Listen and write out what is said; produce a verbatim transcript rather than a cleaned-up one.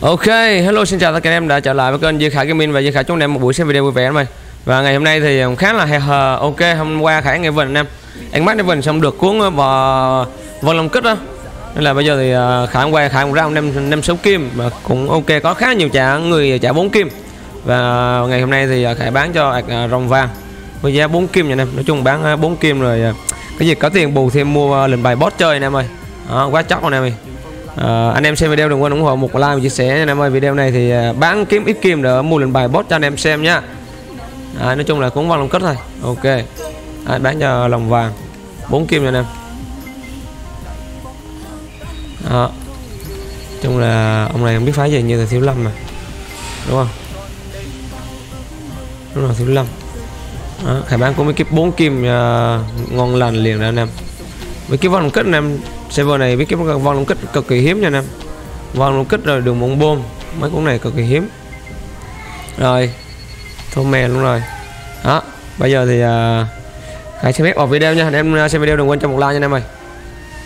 Ok, hello, xin chào tất cả anh em đã trở lại với kênh Duy Khải Gaming và Duy Khải chúc anh em một buổi xem video vui vẻ em ơi. Và ngày hôm nay thì khá là hờ ok, hôm qua Khải nghe vần anh em, anh bắt vần xong được cuốn vào vân long kích đó, nên là bây giờ thì Khải hôm qua Khải cũng ra năm năm sáu kim mà cũng ok, có khá nhiều trả người trả bốn kim. Và ngày hôm nay thì Khải bán cho ạc rồng vàng với giá bốn kim nha anh em, nói chung bán bốn kim rồi cái gì có tiền bù thêm mua lệnh bài boss chơi anh em ơi. Đó, quá chóc anh em ơi. À, anh em xem video đừng quên ủng hộ một like và chia sẻ nha anh em ơi. Video này thì bán kiếm ít kim để mua lệnh bài boss cho anh em xem nhá. À, nói chung là cũng vào lòng kết thôi. Ok, à, bán cho lòng vàng bốn kim nha anh em. Đó, chung là ông này không biết phái gì như là thiếu lâm mà, đúng không? Đúng rồi, thiếu lâm. Đó, Khải bán cũng mấy kiếp bốn kim uh, ngon lành liền đó anh em. Với cái vòng kết anh em, server này với cái vòng kết cực kỳ hiếm nha anh em. Vòng kết rồi đường mộng bom, mấy cuốn này cực kỳ hiếm. Rồi, thô mè luôn rồi. Đó, bây giờ thì uh, Khải sẽ phép vào video nha. Anh em xem video đừng quên cho một like nha anh em ơi.